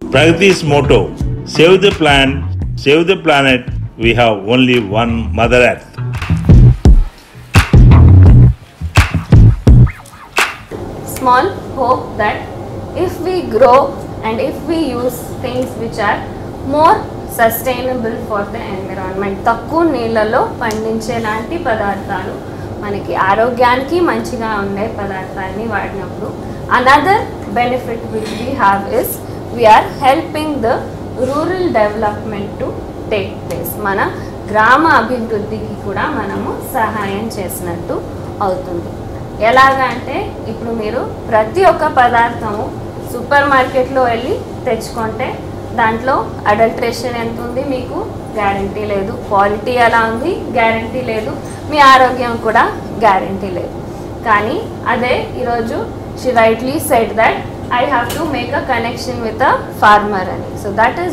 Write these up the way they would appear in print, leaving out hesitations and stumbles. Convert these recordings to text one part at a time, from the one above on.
Pragati's motto, save the plant, save the planet, we have only one Mother Earth. Small hope that if we grow and if we use things which are more sustainable for the environment, తక్కువ నీళ్ళలో పండించేలాంటి పదార్థాలు మనకి ఆరోగ్యానికి మంచిగా ఉండే పదార్థాన్ని వాడినప్పుడు another benefit which we have is we're helping the rural development to take place. మన గ్రామ అభివృద్ధికి కూడా మనము సహాయం చేసినట్టు అవుతుంది. ఎలాగా అంటే ఇప్పుడు మీరు ప్రతి ఒక్క పదార్థము సూపర్ మార్కెట్లో వెళ్ళి తెచ్చుకుంటే దాంట్లో అడల్ట్రేషన్ ఎంత ఉంది మీకు గ్యారంటీ లేదు, క్వాలిటీ ఎలా ఉంది గ్యారంటీ లేదు, మీ ఆరోగ్యం కూడా గ్యారంటీ లేదు. కానీ అదే ఈరోజు she rightly said that I have to make a connection with a farmer అని. So that is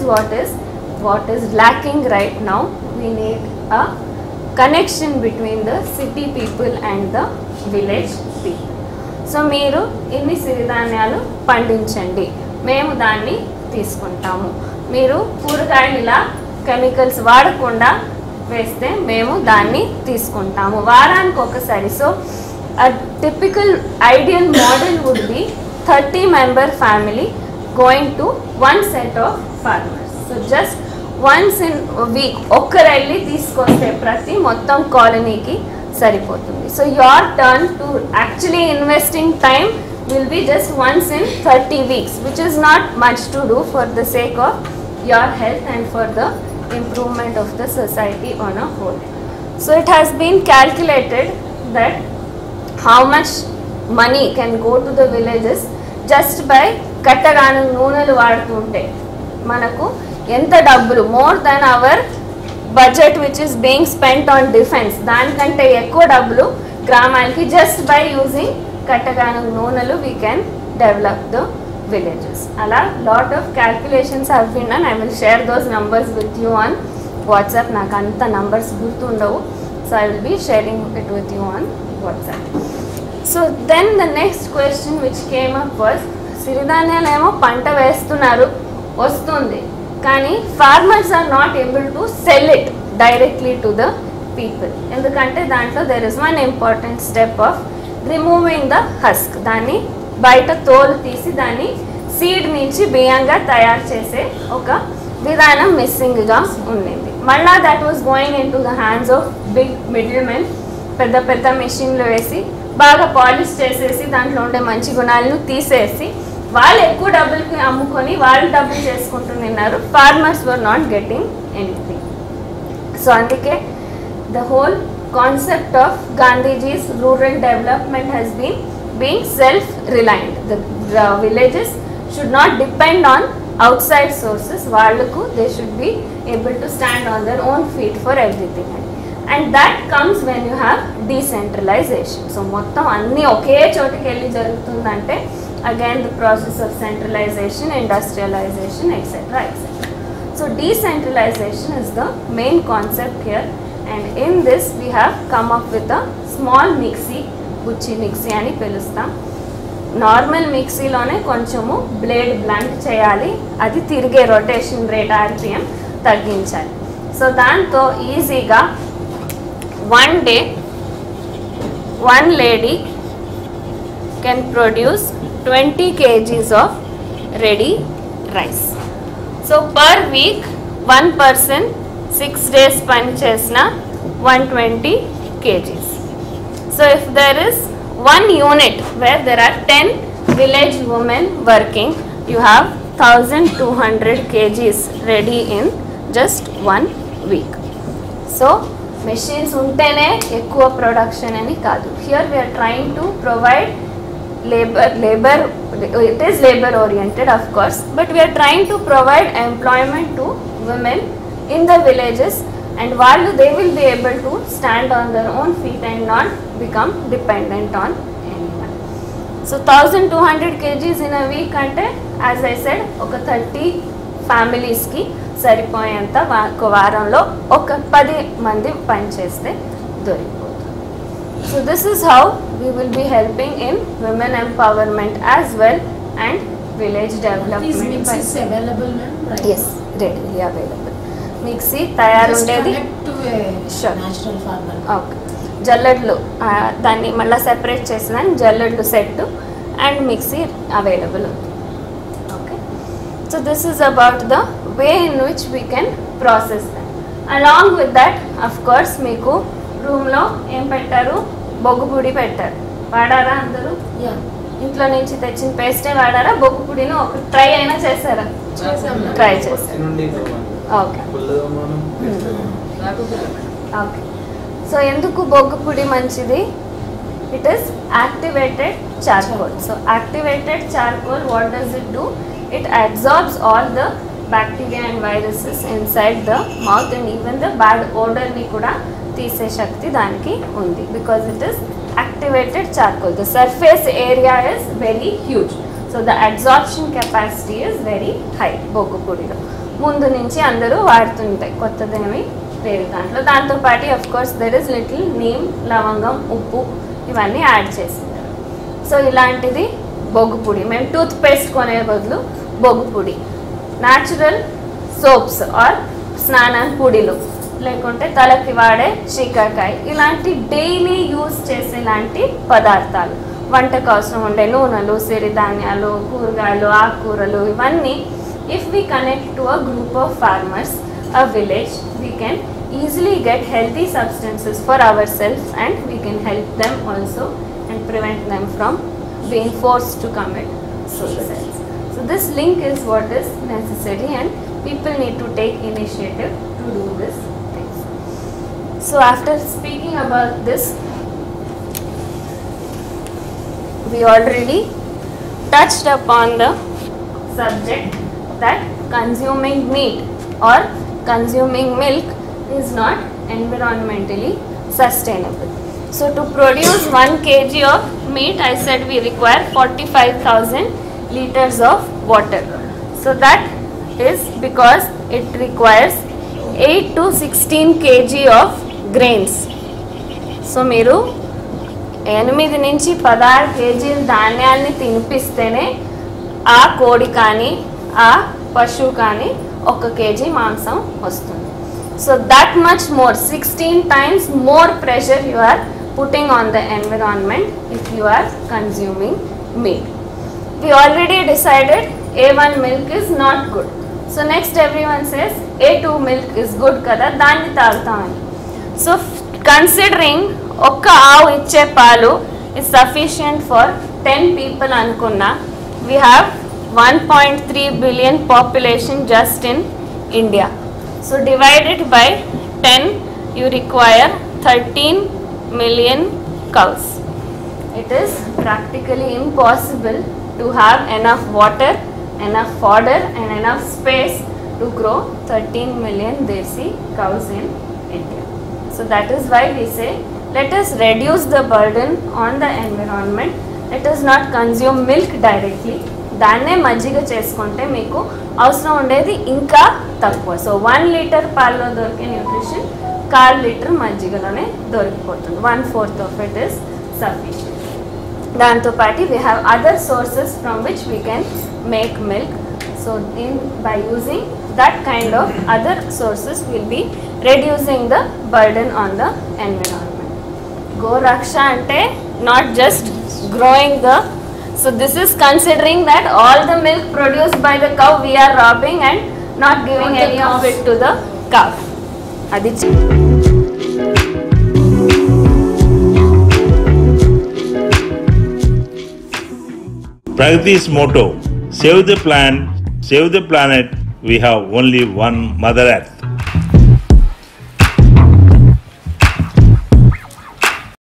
what is lacking right now. We need a connection between the city people and the village people. So మీరు ఇన్ని సిరిధాన్యాలు పండించండి, మేము దాన్ని తీసుకుంటాము. మీరు కూరగాయలు ఇలా chemicals వాడకుండా వేస్తే మేము దాన్ని తీసుకుంటాము వారానికి ఒకసారి. So a typical ideal model would be 30-member family going to one set of farmers. So just once in a week ఒక్కరెళ్ళి తీసుకొస్తే ప్రతి మొత్తం కాలనీకి సరిపోతుంది. So your turn to actually investing time will be just once in 30 weeks, which is not much to do for the sake of your health and for the improvement of the society on a whole. So it has been calculated that how much money can go to the villages just by కట్టగాను నూనెలు వాడుతుంటే మనకు ఎంత డబ్బులు more than our budget which is being spent on defence, దానికంటే ఎక్కువ డబ్బులు గ్రామాలకి just by using కట్టగాను నూనెలు we can develop the villages. అలా lot of calculations have been done. I will share those numbers with you on WhatsApp. నాకు అంత numbers గుర్తుండవు, so I will be sharing it with you on WhatsApp. So then the next question which came up was, సిరిధాన్యాలు ఏమో పంట వేస్తున్నారు వస్తుంది, కానీ farmers are not able to sell it directly to the people. ఎందుకంటే దాంట్లో there is one important step of removing the husk. దాన్ని బయట తోలు తీసి దాన్ని సీడ్ నుంచి బియ్యంగా తయారు చేసే ఒక విధానం మిస్సింగ్గా ఉండింది. మళ్ళా that was going in to the hands of big middle men. పెద్ద పెద్ద మెషిన్లు వేసి బాగా పాలిష్ చేసేసి దాంట్లో ఉండే మంచి గుణాలను తీసేసి వాళ్ళు ఎక్కువ డబ్బులకి అమ్ముకొని వాళ్ళు డబ్బులు చేసుకుంటున్నారు. Farmers were not getting anything. So అందుకే the whole concept of Gandhiji's rural development has been being self-reliant. The villages should not depend on outside sources. Valluku they should be able to stand on their own feet for everything, and that comes when you have decentralization. So mottam anni oke chotiki elli jarugutundante again the process of centralization, industrialization, etc. So decentralization is the main concept here, and in this we have come up with a small mixie, బుచ్చి mixie అని పిలుస్తాం. Normal మిక్సీలోనే కొంచెము blade blunt చేయాలి, అది తిరిగే rotation rate RPM తగ్గించాలి. So దాంతో ఈజీగా one day one lady can produce 20 kgs of ready rice. So per week one person 6 days పని చేసిన 120 kgs. So if there is one unit where there are 10 village women working, you have 1200 kgs ready in just 1 week. So machines untene ekkuva production ani kaadu. Here we are trying to provide labor, it is labor oriented of course, but we are trying to provide employment to women in the villages, and వాళ్ళు they will be able to stand on their own feet and not become dependent on anyone. So 1200 kgs in a week ante, as I said, oka 30 families ki సరిపోయేంత ఒక వారంలో ఒక 10 మంది పని చేస్తే దొరికిపోతుంది. So this is how we will be helping in women empowerment as well and village These development. mixes available, ma'am? Right Yes, now? readily available. Mixie తయారుండేది. Just connect to a Sure. natural farmer. Okay, జల్లెడ్లు దాన్ని మళ్ళీ separate చేసేదాన్ని జల్లెడ్లు set and mixie available ఉంది. Okay, so this is about the way in which we can process that. Along with that of course మీకు రూమ్లో ఏం పెట్టారు, బొగ్గు పొడి పెట్టారు. వాడారా అందరూ? Yeah. ఇంట్లో నుంచి తెచ్చిన పేస్టే వాడారా? బొగ్గు పొడిని ఒక ట్రై అయినా చేశారా? చేసాం. ట్రై చేశారు. ఓకే ఓకే, సో ఎందుకు బొగ్గు పొడి మంచిది? It is activated charcoal. So activated charcoal, what does it do? It absorbs all the bacteria and viruses inside the mouth and even the bad ఓడర్ని కూడా తీసే శక్తి దానికి ఉంది. Because it is activated charcoal. The surface area is very huge. So the absorption capacity is very high బొగ్గు పొడిలో. ముందు నుంచి అందరూ వాడుతుంటాయి, కొత్తదేమి లేదు దాంట్లో. దాంతోపాటు of course there is little neem, లవంగం, ఉప్పు ఇవన్నీ యాడ్ చేసింటారు. సో ఇలాంటిది బొగ్గు పొడి. మేము టూత్ పేస్ట్ కొనే బదులు బొగ్గు పొడి, న్యాచురల్ సోప్స్ ఆర్ స్నానం పొడిలు, లేకుంటే తలకి వాడే చీకాకాయ, ఇలాంటి డైలీ యూజ్ చేసేలాంటి పదార్థాలు, వంటకు అవసరం ఉండే నూనెలు, సిరిధాన్యాలు, కూరగాయలు, ఆకుకూరలు, ఇవన్నీ if we connect to a group of farmers, a village, we can easily get healthy substances for ourselves and we can help them also and prevent them from being forced to commit suicide. So this link is what is necessary and people need to take initiative to do this things. So after speaking about this, we already touched upon the subject that consuming meat or consuming milk is not environmentally sustainable. So to produce 1 kg of meat, I said we require 45,000 liters of water. So that is because it requires 8 to 16 kg of grains. So మీరు 8 నుంచి 16 కేజీల ధాన్యాన్ని తినిపిస్తేనే ఆ కోడి కానీ ఆ పశువు కానీ 1 కేజీ మాంసం వస్తుంది. So that much more, 16 times more pressure you are putting on the environment if you are consuming meat. We already decided A1 milk is not good. So next everyone says A2 milk is good kada, దాన్ని తాగుతామని. So considering ఒక్క ఆవు ఇచ్చే పాలు is sufficient for 10 people అనుకున్నా, we have 1.3 billion population just in India. So divide it by 10, you require 13 million cows. It is practically impossible to have enough water, enough fodder and enough space to grow 13 million desi cows in India. So that is why we say let us reduce the burden on the environment. Let us not consume milk directly. దాన్నే మజ్జిగ చేసుకుంటే మీకు అవసరం ఉండేది ఇంకా తక్కువ. So 1 litre పాలలో దొరికే న్యూట్రిషన్ 1/4 లీటర్ మజ్జిగలోనే దొరికిపోతుంది. 1/4 of it is sufficient. దాంతోపాటు we have other sources from which we can make milk. So by using that kind of other sources we'll be reducing the burden on the environment. Go Raksha ante not just growing the, so this is considering that all the milk produced by the cow we are robbing and not giving any of it to the cow. Adi Pragati's motto: save the plant, save the planet. We have only one Mother Earth.